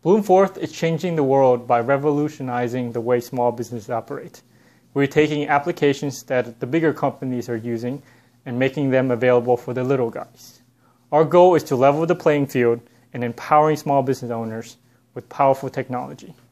Bloomforth is changing the world by revolutionizing the way small businesses operate. We're taking applications that the bigger companies are using and making them available for the little guys. Our goal is to level the playing field and empowering small business owners with powerful technology.